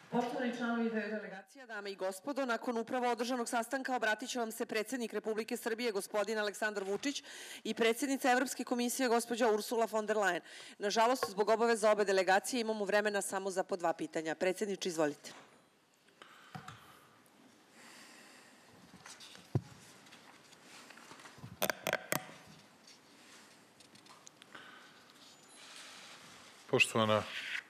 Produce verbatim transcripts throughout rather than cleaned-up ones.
Poštovani članovi delegacija, dame i gospodo, nakon upravo održanog sastanka obratit će vam se predsednik Republike Srbije, gospodin Aleksandar Vučić, i predsednica Evropske komisije, gospođa Ursula von der Leyen. Nažalost, zbog obaveza obe delegacije imamo vremena samo za po dva pitanja. Predsedniče, izvolite. Poštovana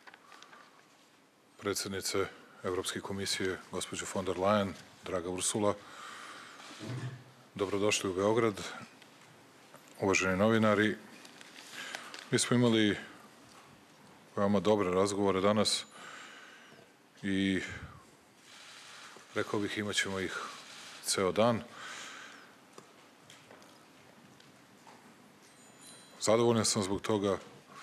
predsednice Evropske komisije, gospođo von der Leyen, draga Ursula, dobrodošli u Beograd, uvaženi novinari. Mi smo imali veoma dobre razgovore danas i rekao bih imat ćemo ih ceo dan. Zadovoljan sam zbog toga.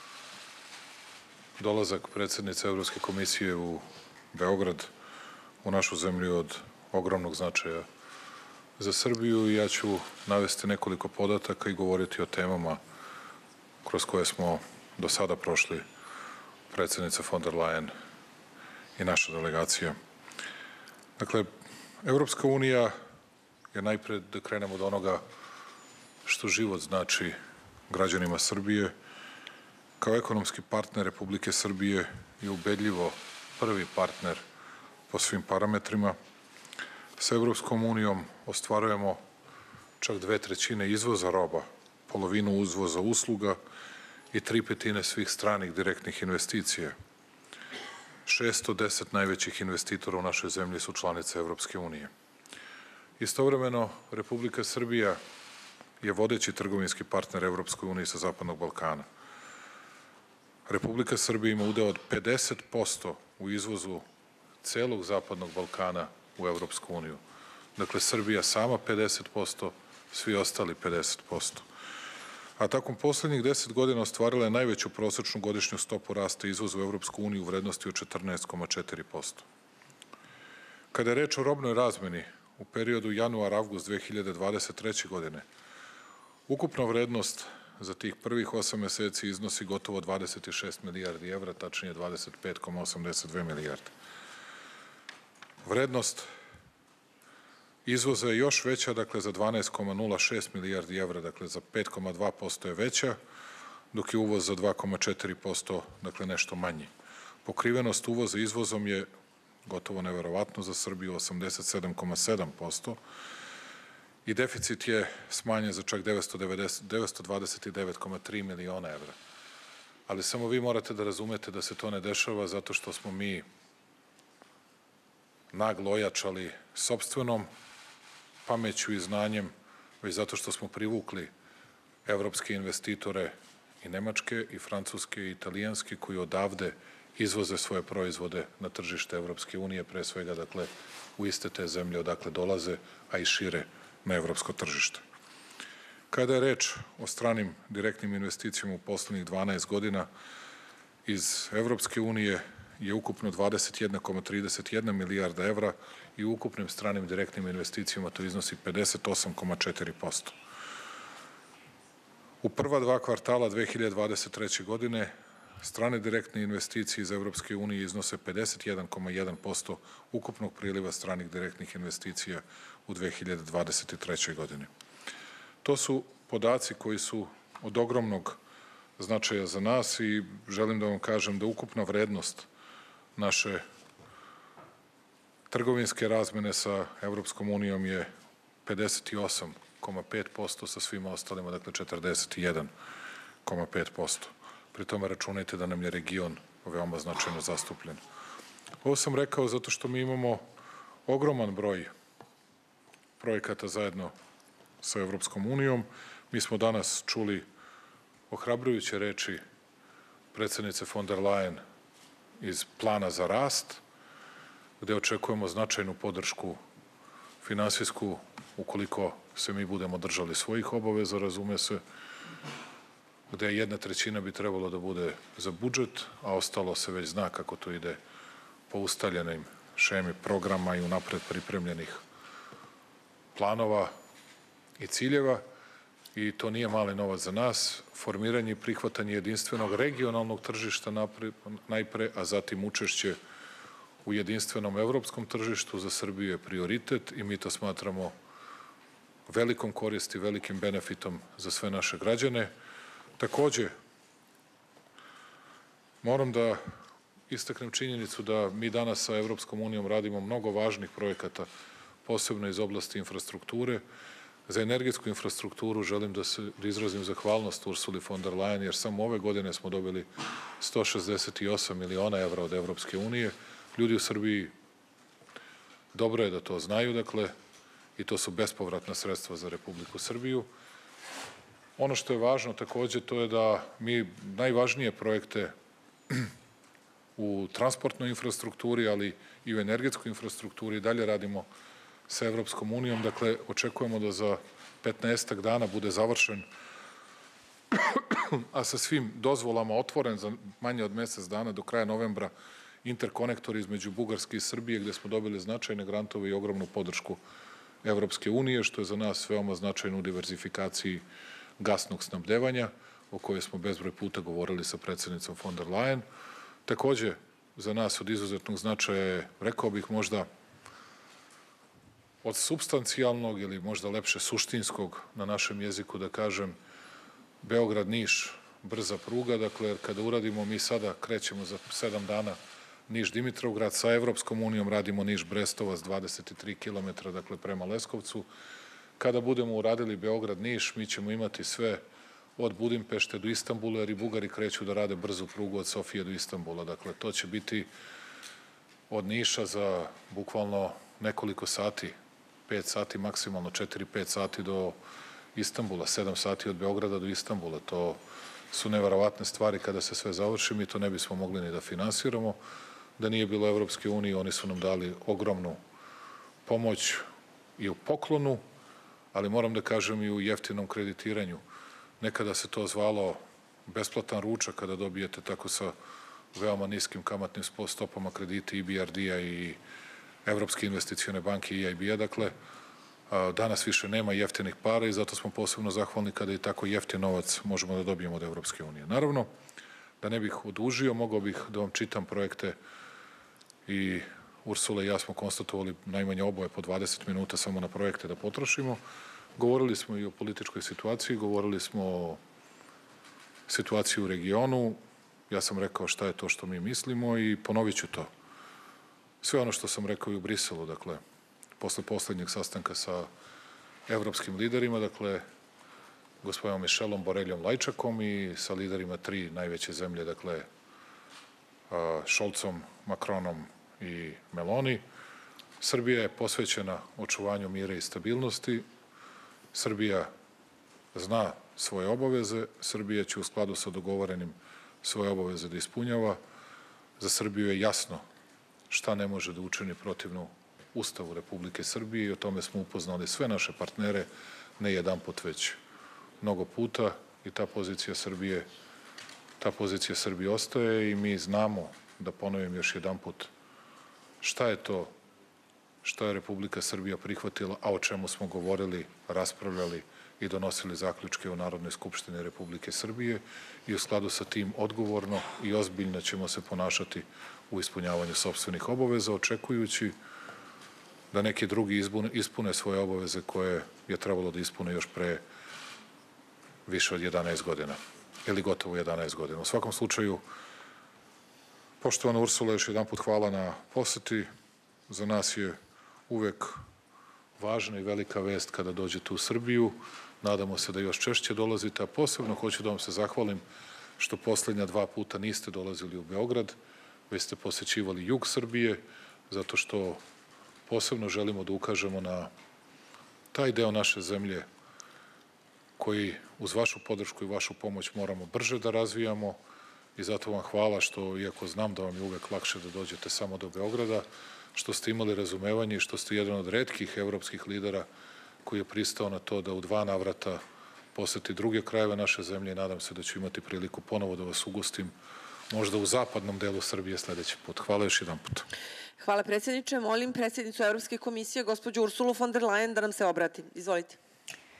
Dolazak predsednice Evropske komisije u Beograd, u našu zemlju, od ogromnog značaja za Srbiju i ja ću navesti nekoliko podataka i govoriti o temama kroz koje smo do sada prošli predsednica von der Leyen i naša delegacija. Dakle, Evropska unija je najpred, da krenemo od onoga što život znači građanima Srbije, kao ekonomski partner Republike Srbije i ubedljivo prvi partner po svim parametrima. Sa Evropskom unijom ostvarujemo čak dve trećine izvoza roba, polovinu izvoza usluga i tri petine svih stranih direktnih investicija. šesto deset najvećih investitora u našoj zemlji su članice Evropske unije. Istovremeno, Republika Srbija je vodeći trgovinski partner Evropskoj uniji sa Zapadnog Balkana. Republika Srbija ima udeo od pedeset posto u izvozu celog Zapadnog Balkana u Evropsku uniju. Dakle, Srbija sama pedeset posto, svi ostali pedeset posto. A takom poslednjih deset godina ostvarila je najveću prosečnu godišnju stopu rasta izvoza u Evropsku uniju u vrednosti od četrnaest zarez četiri posto. Kada je reč o robnoj razmeni, u periodu januar-avgust dve hiljade dvadeset treće. godine, ukupna vrednost za tih prvih osam meseci iznosi gotovo dvadeset šest milijardi evra, tačnije dvadeset pet zarez osamdeset dve milijarde. Vrednost izvoza je još veća, dakle za dvanaest zarez nula šest milijardi evra, dakle za pet zarez dva posto je veća, dok je uvoz za dva zarez četiri posto, dakle nešto manji. Pokrivenost uvoza izvozom je gotovo neverovatno za Srbiju, osamdeset sedam zarez sedam posto, i deficit je smanjen za čak devetsto dvadeset devet zarez tri miliona evra. Ali samo vi morate da razumete da se to ne dešava zato što smo mi naglo ojačali sopstvenom pameću i znanjem, već zato što smo privukli evropske investitore i nemačke i francuske i italijanske koji odavde izvoze svoje proizvode na tržište Evropske unije, pre svega, dakle, u iste te zemlje odakle dolaze, a i šire na evropsko tržište. Kada je reč o stranim direktnim investicijama u poslednjih dvanaest godina, iz Evropske unije je ukupno dvadeset jedna zarez trideset jedna milijarda evra i u ukupnim stranim direktnim investicijama to iznosi pedeset osam zarez četiri posto. U prva dva kvartala dve hiljade dvadeset treće. godine strane direktne investicije iz Evropske unije iznose pedeset jedan zarez jedan posto ukupnog priliva stranih direktnih investicija u dve hiljade dvadeset trećoj. godini. To su podaci koji su od ogromnog značaja za nas i želim da vam kažem da ukupna vrednost naše trgovinske razmene sa Evropskom unijom je pedeset osam zarez pet posto, sa svima ostalima, dakle četrdeset jedan zarez pet posto. Pri tome računajte da nam je region veoma značajno zastupljen. Ovo sam rekao zato što mi imamo ogroman broj projekata zajedno sa Evropskom unijom. Mi smo danas čuli ohrabrujuće reči predsednice von der Leyen iz plana za rast, gde očekujemo značajnu podršku finansijsku ukoliko se mi budemo držali svojih obaveza, razume se, gde jedna trećina bi trebalo da bude za budžet, a ostalo se već zna kako to ide po ustaljenim šemi programa i unapred pripremljenih planova i ciljeva, i to nije mali novac za nas. Formiranje i prihvatanje jedinstvenog regionalnog tržišta najpre, a zatim učešće u jedinstvenom evropskom tržištu za Srbiju je prioritet i mi to smatramo velikom koristi, velikim benefitom za sve naše građane. Takođe, moram da istaknem činjenicu da mi danas sa Evropskom unijom radimo mnogo važnih projekata, posebno iz oblasti infrastrukture. Za energetsku infrastrukturu želim da, se, da izrazim zahvalnost Ursuli von der Leyen, jer samo ove godine smo dobili sto šezdeset osam miliona evra od Evropske unije. Ljudi u Srbiji dobro je da to znaju, dakle, i to su bespovratna sredstva za Republiku Srbiju. Ono što je važno takođe, to je da mi najvažnije projekte u transportnoj infrastrukturi, ali i u energetskoj infrastrukturi dalje radimo sa Evropskom unijom. Dakle, očekujemo da za petnaestak dana bude završen, a sa svim dozvolama otvoren za manje od mesec dana do kraja novembra interkonektor između Bugarske i Srbije, gde smo dobili značajne grantove i ogromnu podršku Evropske unije, što je za nas veoma značajno u diverzifikaciji gasnog snabdevanja, o kojoj smo bezbroj puta govorili sa predsednicom von der Leyen. Takođe, za nas od izuzetnog značaja je, rekao bih možda, od supstancijalnog ili možda lepše suštinskog na našem jeziku da kažem, Beograd-Niš, brza pruga. Dakle, kada uradimo, mi sada krećemo za sedam dana Niš-Dimitrovgrad, sa Evropskom unijom radimo Niš-Brestovac, dvadeset tri kilometra, dakle prema Leskovcu. Kada budemo uradili Beograd-Niš, mi ćemo imati sve od Budimpešte do Istanbula, jer i Bugari kreću da rade brzu prugu od Sofije do Istanbula. Dakle, to će biti od Niša za bukvalno nekoliko sati, pet sati, maksimalno četiri pet sati do Istanbula, sedam sati od Beograda do Istanbula. To su neverovatne stvari. Kada se sve završi, mi to ne bismo mogli ni da finansiramo. Da nije bilo Evropske unije, oni su nam dali ogromnu pomoć i u poklonu, ali moram da kažem i u jeftinom kreditiranju. Nekada se to zvalo besplatan ručak kada dobijete tako sa veoma niskim kamatnim stopama krediti I B R D-a i Evropske investicione banke i E I B-a. Dakle, danas više nema jeftinih para i zato smo posebno zahvalni kada i tako jeftin novac možemo da dobijemo od Evropske unije. Naravno, da ne bih odužio, mogao bih da vam čitam projekte i Ursula i ja smo konstatovali najmanje oboje po dvadeset minuta samo na projekte da potrošimo. Govorili smo i o političkoj situaciji, govorili smo o situaciji u regionu. Ja sam rekao šta je to što mi mislimo i ponovit ću to. Sve ono što sam rekao i u Briselu, dakle, posle poslednjeg sastanka sa evropskim liderima, dakle, gospodinom Mišelom, Boreljom, Lajčakom i sa liderima tri najveće zemlje, dakle, Šolcom, Makronom i Meloni. Srbija je posvećena očuvanju mira i stabilnosti. Srbija zna svoje obaveze. Srbija će u skladu sa dogovorenim svoje obaveze da ispunjava. Za Srbiju je jasno šta ne može da učini protivno Ustavu Republike Srbije i o tome smo upoznali sve naše partnere, ne jedanput već mnogo puta, i ta pozicija Srbije, ta pozicija Srbije ostaje i mi znamo, da ponovim još jedanput, šta je to što je Republika Srbija prihvatila, a o čemu smo govorili, raspravljali i donosili zaključke u Narodnoj skupštini Republike Srbije, i u skladu sa tim odgovorno i ozbiljno ćemo se ponašati u ispunjavanju sopstvenih obaveza, očekujući da neki drugi ispune svoje obaveze koje je trebalo da ispune još pre više od jedanaest godina, ili gotovo jedanaest godina. U svakom slučaju, poštovana Ursula, još jedan put hvala na poseti. Za nas je uvek važna i velika vest kada dođete u Srbiju. Nadamo se da još češće dolazite, a posebno hoću da vam se zahvalim što poslednja dva puta niste dolazili u Beograd, već ste posećivali jug Srbije, zato što posebno želimo da ukažemo na taj deo naše zemlje koji uz vašu podršku i vašu pomoć moramo brže da razvijamo, i zato vam hvala što, iako znam da vam je uvek lakše da dođete samo do Beograda, što ste imali razumevanje i što ste jedan od retkih evropskih lidera koji je pristao na to da u dva navrata poseti druge krajeve naše zemlje, i nadam se da ću imati priliku ponovo da vas ugostim, možda u zapadnom delu Srbije sledeći put. Hvala još jedan put. Hvala, predsjedniče. Molim predsjednicu Evropske komisije, gospođu Ursulu von der Leyen, da nam se obrati. Izvolite.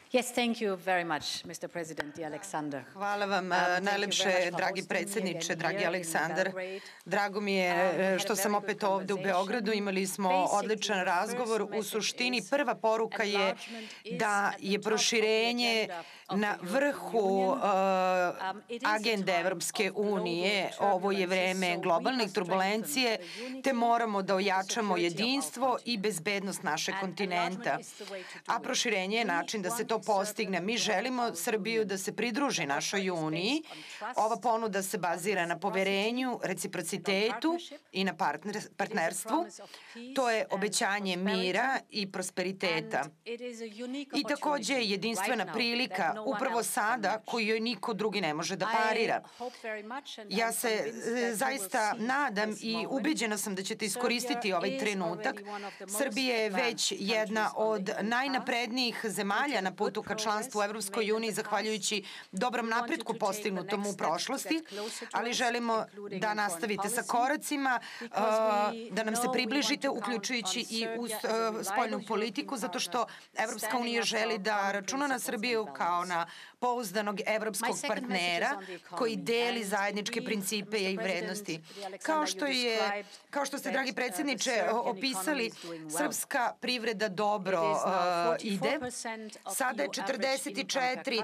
Yes, thank you very much, mister President Aleksandar. Hvala vam najlepše, dragi predsjedniče, dragi Aleksandar. Drago mi je što sam opet ovde u Beogradu. Imali smo odličan razgovor. U suštini prva poruka je da je proširenje na vrhu uh, agende Evropske unije. Ovo je vreme globalne turbulencije, te moramo da ojačamo jedinstvo i bezbednost našeg kontinenta. A proširenje je način da se to postigne. Mi želimo Srbiju da se pridruži našoj uniji. Ova ponuda se bazira na poverenju, reciprocitetu i na partner, partnerstvu. To je obećanje mira i prosperiteta. I takođe je jedinstvena prilika upravo sada koju joj niko drugi ne može da parira. Ja se zaista nadam i ubeđena sam da ćete iskoristiti ovaj trenutak. Srbija je već jedna od najnaprednijih zemalja na putu ka članstvu u Evropskoj uniji, zahvaljujući dobrom napretku postignutom u prošlosti, ali želimo da nastavite sa koracima, da nam se približite, uključujući i u spoljnu politiku, zato što Evropska unija želi da računa na Srbiju kao na pouzdanog evropskog partnera koji deli zajedničke principe i vrednosti. Kao što je, kao što ste, dragi predsjedniče, opisali, srpska privreda dobro uh, ide. Sada je četrdeset četiri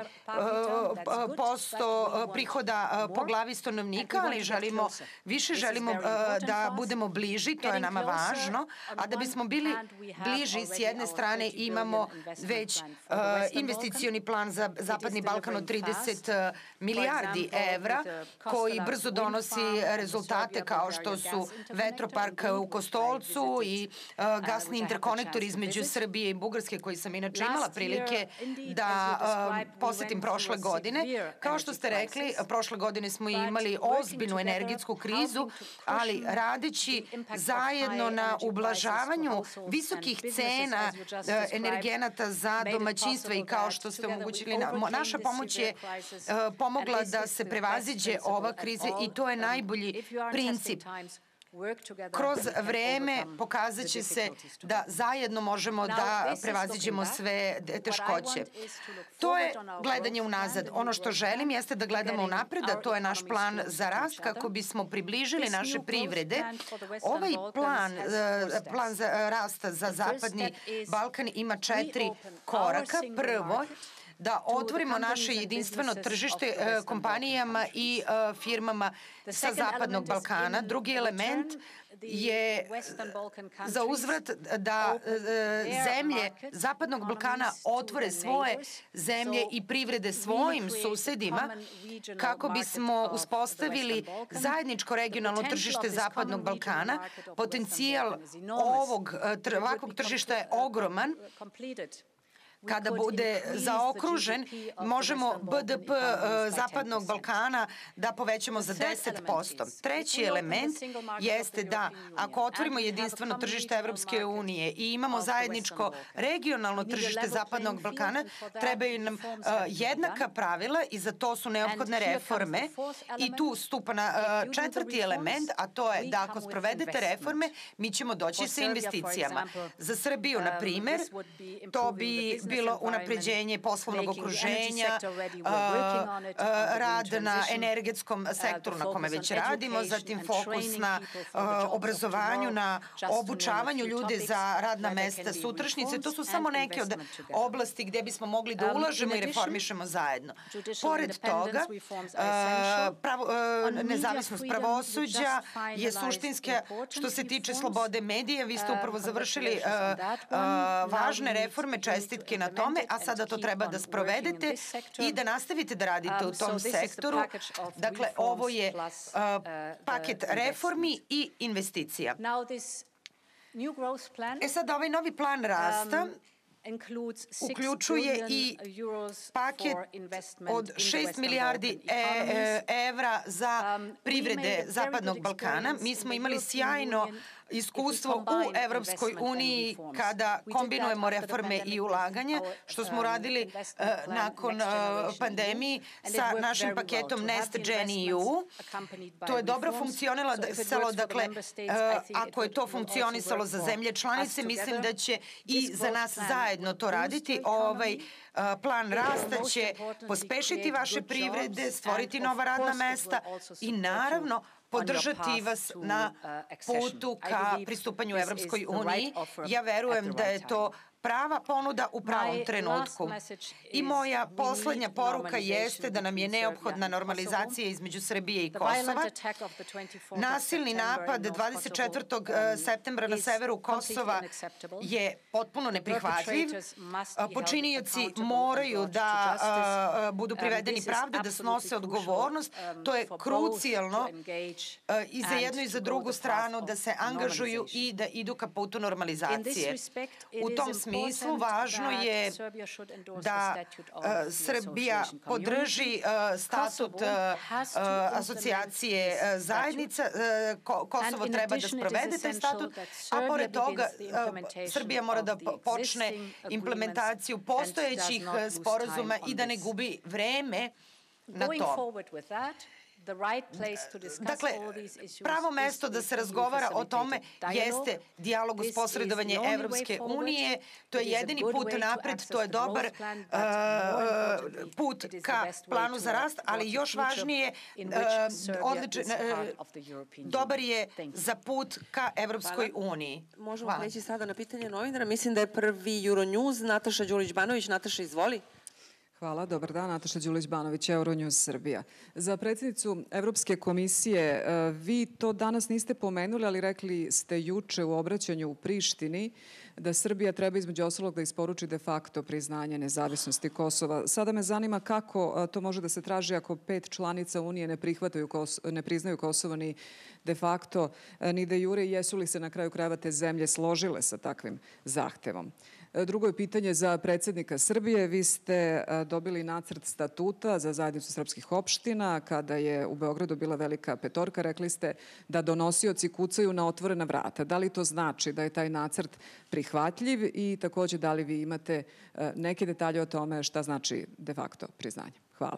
posto prihoda po glavi stanovnika, ali želimo, više želimo uh, da budemo bliži, to je nama važno, a da bismo bili bliži, s jedne strane imamo već uh, investicioni plan za Zapadni Balkan od trideset milijardi evra, koji brzo donosi rezultate kao što su vetropark u Kostolcu i uh, gasni interkonektor između Srbije i Bugarske, koji sam inače imala prilike da uh, posetim prošle godine. Kao što ste rekli, prošle godine smo imali ozbiljnu energetsku krizu, ali radeći zajedno na ublažavanju visokih cena uh, energenata za domaćinstva i kao što ste omogućili, na, naša pomoć je uh, pomogla da se prevaziđe ova kriza i to je najbolji princip. Kroz vreme pokazat će se da zajedno možemo da prevaziđemo sve teškoće. To je gledanje unazad. Ono što želim jeste da gledamo unapred, a to je naš plan za rast kako bismo približili naše privrede. Ovaj plan, plan za rasta za Zapadni Balkan ima četiri koraka. Prvo, da otvorimo naše jedinstveno tržište kompanijama i firmama sa Zapadnog Balkana. Drugi element je za uzvrat da zemlje Zapadnog Balkana otvore svoje zemlje i privrede svojim susedima kako bismo uspostavili zajedničko regionalno tržište Zapadnog Balkana. Potencijal ovog ovakvog tržišta je ogroman. Kada bude zaokružen, možemo B D P Zapadnog Balkana da povećamo za deset posto. Treći element jeste da ako otvorimo jedinstveno tržište Evropske unije i imamo zajedničko regionalno tržište Zapadnog Balkana, trebaju nam jednaka pravila i za to su neophodne reforme. I tu stupa na četvrti element, a to je da ako sprovedete reforme, mi ćemo doći sa investicijama. Za Srbiju, na primer, to bi bilo unapređenje poslovnog okruženja, rad na energetskom sektoru na kome već radimo, zatim fokus na obrazovanju, na obučavanju ljude za radna mesta sutrašnjice. To su samo neke od oblasti gde bismo mogli da ulažemo i reformišemo zajedno. Pored toga, pravo, nezavisnost pravosuđa je suštinska što se tiče slobode medija. Vi ste upravo završili važne reforme, čestitke na tome, a sada to treba da sprovedete i da nastavite da radite u tom sektoru. Dakle, ovo je uh, paket reformi i investicija. E sad, ovaj novi plan rasta uključuje i paket od šest milijardi evra za privrede Zapadnog Balkana. Mi smo imali sjajno iskustvo u Evropskoj uniji kada kombinujemo reforme i ulaganje, što smo uradili nakon pandemije sa našim paketom Next Gen E U. To je dobro funkcionisalo, dakle, ako je to funkcionisalo za zemlje članice, mislim da će i za nas zajedno to raditi. Ovaj plan rasta će pospešiti vaše privrede, stvoriti nova radna mesta i naravno podržati vas na putu ka pristupanju Evropskoj uniji. Ja verujem da je to prava ponuda u pravom trenutku. I moja poslednja poruka jeste da nam je neophodna normalizacija između Srbije i Kosova. Nasilni napad dvadeset četvrtog septembra na severu Kosova je potpuno neprihvatljiv. Počinioci moraju da budu privedeni pravde, da snose odgovornost. To je krucijalno i za jednu i za drugu stranu da se angažuju i da idu ka putu normalizacije. U tom smislu smislu važno je da Srbija podrži statut asocijacije zajednica. Kosovo treba da sprovede taj statut, a pored toga Srbija mora da počne implementaciju postojećih sporazuma i da ne gubi vreme na to. Dakle, pravo mesto da se razgovara o tome jeste dijalog uz posredovanje Evropske unije. To je jedini put napred, to je dobar put ka planu za rast, ali još važnije, dobar je za put ka Evropskoj uniji. Možemo preći sada na pitanje novinara. Mislim da je prvi Euronews, Nataša Đulić-Banović. Nataša, izvoli. Hvala, dobar dan. Nataša Đulić-Banović, Euronews Srbija. Za predsjednicu Evropske komisije, vi to danas niste pomenuli, ali rekli ste juče u obraćanju u Prištini da Srbija treba između ostalog da isporuči de facto priznanje nezavisnosti Kosova. Sada me zanima kako to može da se traži ako pet članica Unije ne, ne priznaju Kosovo ni de facto ni de jure. Jesu li se na kraju krajeva te zemlje složile sa takvim zahtevom? Drugo je pitanje za predsjednika Srbije. Vi ste dobili nacrt statuta za zajednicu srpskih opština kada je u Beogradu bila velika petorka. Rekli ste da donosioci kucaju na otvorena vrata. Da li to znači da je taj nacrt prihvatljiv i takođe da li vi imate neke detalje o tome šta znači de facto priznanje? Hvala.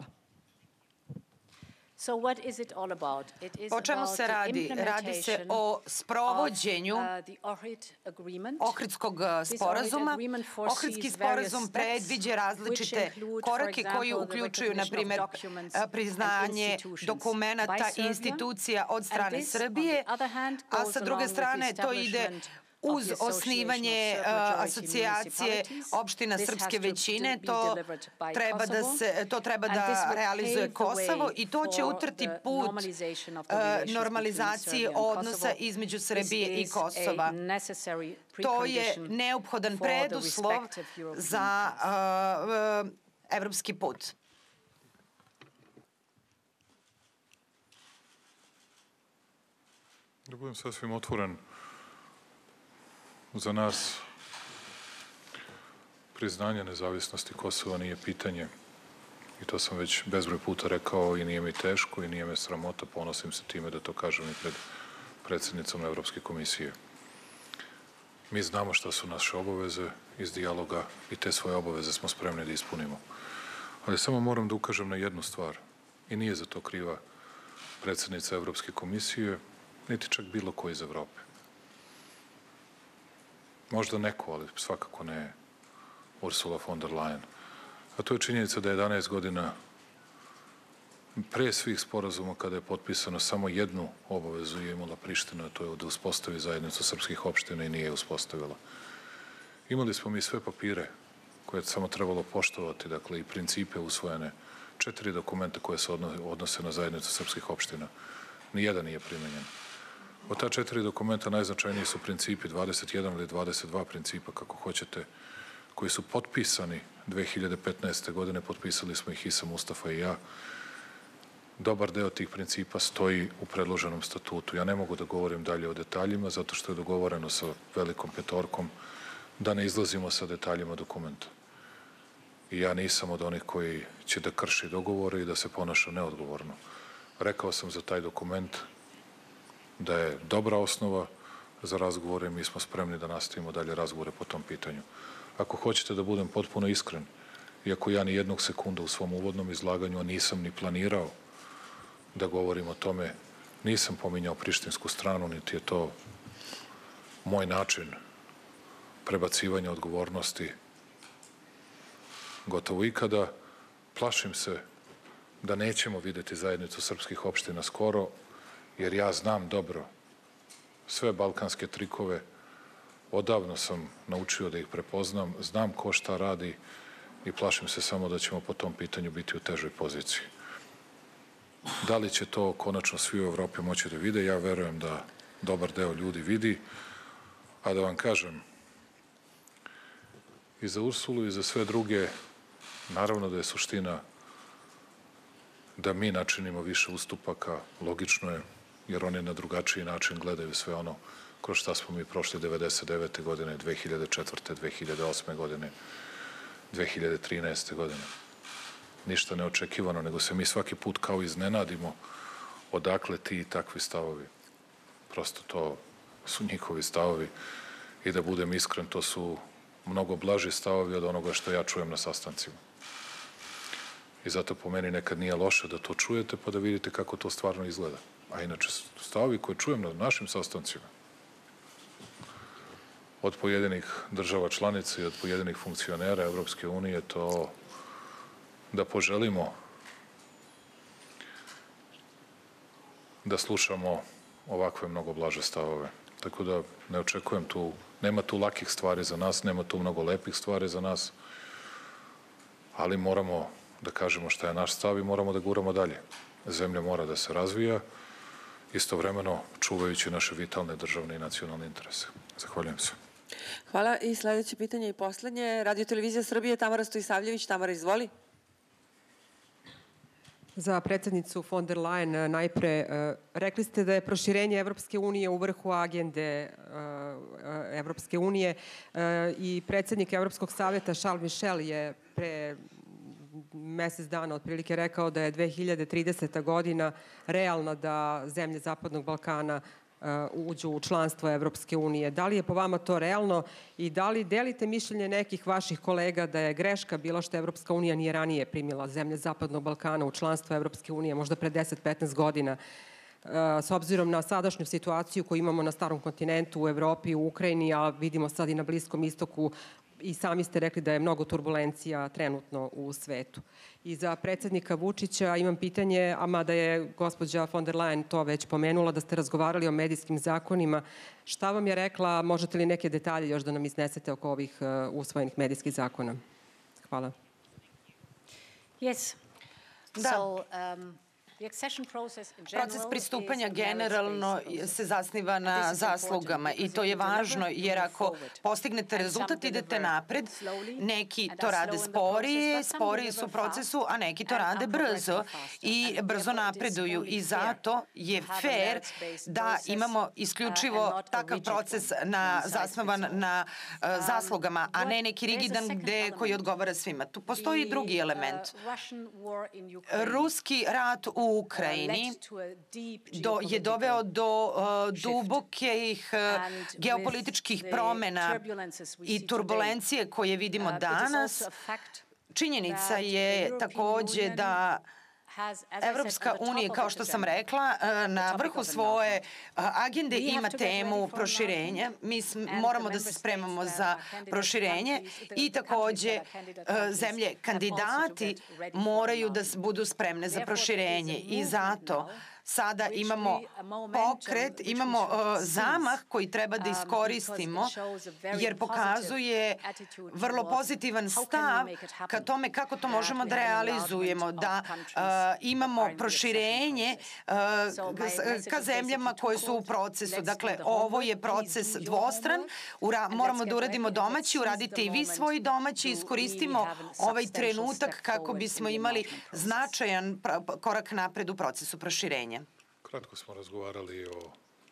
O čemu se radi? Radi se o sprovođenju Ohridskog sporazuma. Ohridski sporazum predviđa različite korake koji uključuju, na primjer, priznanje dokumenata i institucija od strane Srbije, a sa druge strane to ide uz osnivanje asocijacije opština srpske većine. To treba da, se, to treba da realizuje Kosovo i to će utrti put normalizacije odnosa između Srbije i Kosova. To je neophodan preduslov za evropski put. Da budem sasvim otvoren, za nas priznanje nezavisnosti Kosova nije pitanje. I to sam već bezbroj puta rekao i nije mi teško i nije me sramota. Ponosim se time da to kažem i pred predsjednicom Evropske komisije. Mi znamo šta su naše obaveze iz dijaloga i te svoje obaveze smo spremni da ispunimo. Ali samo moram da ukažem na jednu stvar. I nije za to kriva predsjednica Evropske komisije, niti čak bilo ko iz Evrope. Možda neko, ali svakako ne Ursula von der Leyen. A to je činjenica da je jedanaest godina pre svih sporazuma kada je potpisano samo jednu obavezu je imala Priština, to je da uspostavi zajednicu srpskih opština i nije je uspostavila. Imali smo mi sve papire koje je samo trebalo poštovati, dakle i principe usvojene, četiri dokumenta koje se odnose na zajednicu srpskih opština. Nijedan nije primenjen. Od ta četiri dokumenta najznačajniji su principi, dvadeset jedan ili dvadeset dva principa, kako hoćete, koji su potpisani dve hiljade petnaeste. godine, potpisali smo ih Isa, Mustafa i ja. Dobar deo tih principa stoji u predloženom statutu. Ja ne mogu da govorim dalje o detaljima, zato što je dogovoreno sa velikom petorkom da ne izlazimo sa detaljima dokumenta. I ja nisam od onih koji će da krši dogovore i da se ponaša neodgovorno. Rekao sam za taj dokument da je dobra osnova, za razgovore i mi smo spremni da nastavimo dalje razgovore po tom pitanju. Ako hoćete da budem potpuno iskren, iako ja ni jednog sekunda u svom uvodnom izlaganju nisam ni planirao da govorim o tome, nisam pominjao prištinsku stranu, niti je to moj način prebacivanja odgovornosti gotovo ikada. Plašim se da nećemo videti zajednicu srpskih opština skoro, jer ja znam dobro sve balkanske trikove, odavno sam naučio da ih prepoznam, znam ko šta radi i plašim se samo da ćemo po tom pitanju biti u težoj poziciji. Da li će to konačno svi u Evropi moći da vide? Ja verujem da dobar deo ljudi vidi, a da vam kažem, i za Ursulu i za sve druge, naravno da je suština da mi načinimo više ustupaka, logično je, jer oni na drugačiji način gledaju sve ono kroz šta smo mi prošli devedeset devete godine, dve hiljade četvrte, dve hiljade osme godine, dve hiljade trinaeste godine. Ništa neočekivano, nego se mi svaki put kao iznenadimo odakle ti i takvi stavovi. Prosto to su njihovi stavovi i da budem iskren, to su mnogo blaži stavovi od onoga što ja čujem na sastancima. I zato po meni nekad nije loše da to čujete pa da vidite kako to stvarno izgleda. A inače, stavovi koje čujem na našim sastancima od pojedinih država članica i od pojedinih funkcionera Evropske unije, to da poželimo da slušamo ovakve mnogo blaže stavove. Tako da ne očekujem tu, nema tu lakih stvari za nas, nema tu mnogo lepih stvari za nas, ali moramo da kažemo šta je naš stav i moramo da guramo dalje. Zemlja mora da se razvija, istovremeno čuvajući naše vitalne državne i nacionalne interese. Zahvaljujem se. Hvala. I sledeće pitanje i poslednje. Radio televizija Srbije, Tamara Stojisavljević. Tamara, izvoli. Za predsednicu von der Leyen najpre, rekli ste da je proširenje Evropske unije u vrhu agende Evropske unije i predsednik Evropskog savjeta Charles Michel je pre mesec dana otprilike rekao da je dve hiljade trideseta godina realna da zemlje Zapadnog Balkana uđu u članstvo Evropske unije. Da li je po vama to realno i da li delite mišljenje nekih vaših kolega da je greška bila što Evropska unija nije ranije primila zemlje Zapadnog Balkana u članstvo Evropske unije, možda pre deset do petnaest godina, s obzirom na sadašnju situaciju koju imamo na starom kontinentu, u Evropi, u Ukrajini, a vidimo sad i na Bliskom istoku, i sami ste rekli da je mnogo turbulencija trenutno u svetu. I za predsednika Vučića imam pitanje, a mada je gospođa von der Leyen to već pomenula, da ste razgovarali o medijskim zakonima. Šta vam je rekla, možete li neke detalje još da nam iznesete oko ovih usvojenih medijskih zakona? Hvala. Yes. Da. So, um, Proces pristupanja generalno se zasniva na zaslugama i to je važno jer ako postignete rezultat idete napred, neki to rade sporije, sporiji su u procesu, a neki to rade brzo i brzo napreduju i zato je fair da imamo isključivo takav proces na, zasnovan na uh, zaslugama, a ne neki rigidan gde, koji odgovara svima. Tu postoji i drugi element. Ruski rat u u Ukrajini do, je doveo do uh, dubokih uh, geopolitičkih promena i turbulencije koje vidimo danas. Činjenica je takođe da Evropska unija, kao što sam rekla, na vrhu svoje agende ima temu proširenja. Mi moramo da se spremamo za proširenje i takođe zemlje kandidati moraju da budu spremne za proširenje i zato sada imamo pokret, imamo uh, zamah koji treba da iskoristimo jer pokazuje vrlo pozitivan stav ka tome kako to možemo da realizujemo, da uh, imamo proširenje uh, ka zemljama koje su u procesu. Dakle, ovo je proces dvostran, Ura, moramo da uradimo domaći, uradite i vi svoji domaći, iskoristimo ovaj trenutak kako bismo imali značajan korak napred u procesu proširenja. Kratko smo razgovarali o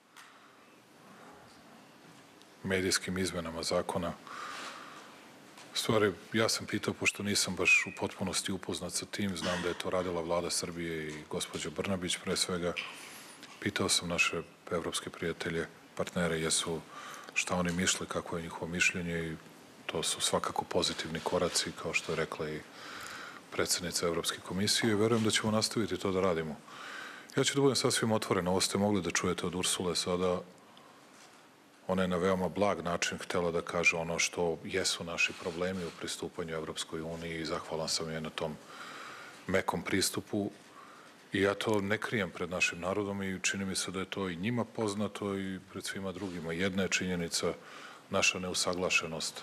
medijskim izmenama zakona. Stvari, ja sam pitao, pošto nisam baš u potpunosti upoznat sa tim, znam da je to radila vlada Srbije i gospođa Brnabić pre svega, pitao sam naše evropske prijatelje partnere jesu šta oni misle, kako je njihovo mišljenje i to su svakako pozitivni koraci, kao što je rekla i predsednica Evropske komisije i verujem da ćemo nastaviti to da radimo. Ja ću da budem sasvim otvoren, ovo ste mogli da čujete od Ursule sada, ona je na veoma blag način htela da kaže ono što jesu naši problemi u pristupanju Evropskoj uniji i zahvalan sam je na tom mekom pristupu i ja to ne krijem pred našim narodom i čini mi se da je to i njima poznato i pred svima drugima. Jedna je činjenica naša neusaglašenost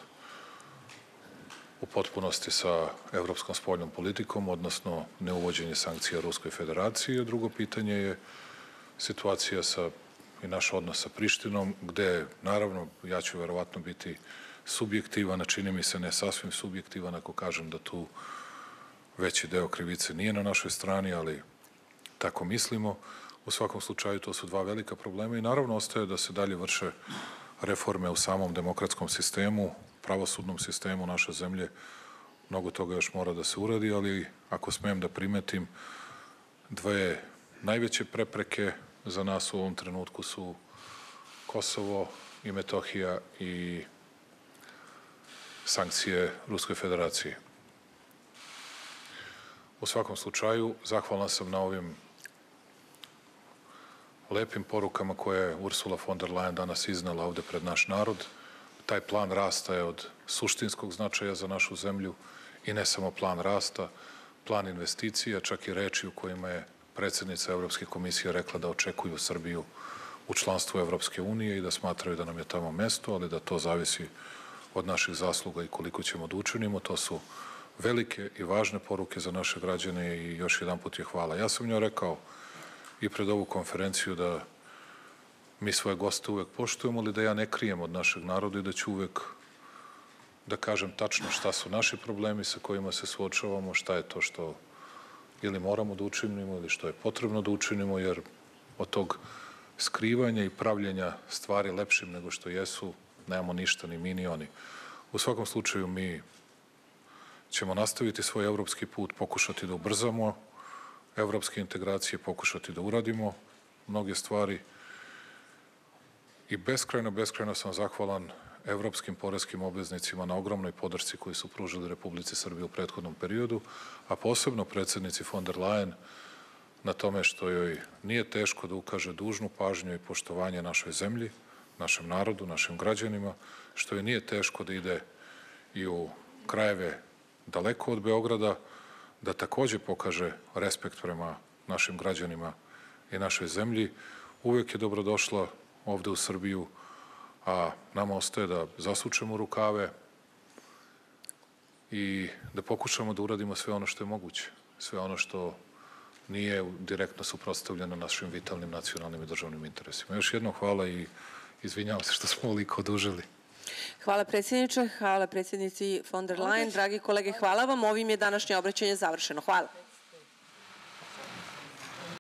u potpunosti sa evropskom spoljnom politikom, odnosno neuvođenje sankcija Ruskoj federaciji, a drugo pitanje je situacija sa i naš odnos sa Prištinom, gde, naravno, ja ću verovatno biti subjektivan, a čini mi se ne sasvim subjektivan ako kažem da tu veći deo krivice nije na našoj strani, ali tako mislimo. U svakom slučaju to su dva velika problema i naravno ostaje da se dalje vrše reforme u samom demokratskom sistemu, pravosudnom sistemu naše zemlje. Mnogo toga još mora da se uradi, ali ako smem da primetim, dve najveće prepreke za nas u ovom trenutku su Kosovo i Metohija i sankcije Ruskoj federaciji. U svakom slučaju, zahvalan sam na ovim lepim porukama koje je Ursula von der Leyen danas iznela ovde pred naš narod. Taj plan rasta je od suštinskog značaja za našu zemlju i ne samo plan rasta, plan investicija, čak i reči u kojima je predsednica Evropske komisije rekla da očekuju Srbiju u članstvu Evropske unije i da smatraju da nam je tamo mesto, ali da to zavisi od naših zasluga i koliko ćemo da učinimo. To su velike i važne poruke za naše građane i još jedan put je hvala. Ja sam njoj rekao i pred ovu konferenciju da mi svoje goste uvek poštujemo, ali da ja ne krijem od našeg naroda i da ću uvek da kažem tačno šta su naši problemi sa kojima se suočavamo, šta je to što ili moramo da učinimo ili što je potrebno da učinimo, jer od tog skrivanja i pravljenja stvari lepšim nego što jesu nemamo ništa, ni mi ni oni. U svakom slučaju mi ćemo nastaviti svoj evropski put, pokušati da ubrzamo evropske integracije, pokušati da uradimo mnoge stvari i beskrajno, beskrajno sam zahvalan evropskim poreskim obveznicima na ogromnoj podršci koju su pružili Republici Srbiji u prethodnom periodu, a posebno predsednici von der Leyen na tome što joj nije teško da ukaže dužnu pažnju i poštovanje našoj zemlji, našem narodu, našim građanima, što joj nije teško da ide i u krajeve daleko od Beograda, da takođe pokaže respekt prema našim građanima i našoj zemlji. Uvek je dobrodošla ovde u Srbiju, a nama ostaje da zasučemo rukave i da pokušamo da uradimo sve ono što je moguće, sve ono što nije direktno suprotstavljeno našim vitalnim nacionalnim i državnim interesima. Još jednom hvala i izvinjavam se što smo ovoliko odužili. Hvala predsjedniče, hvala predsjednici von der Leyen. Dragi kolege, hvala vam. Ovim je današnje obraćanje završeno. Hvala.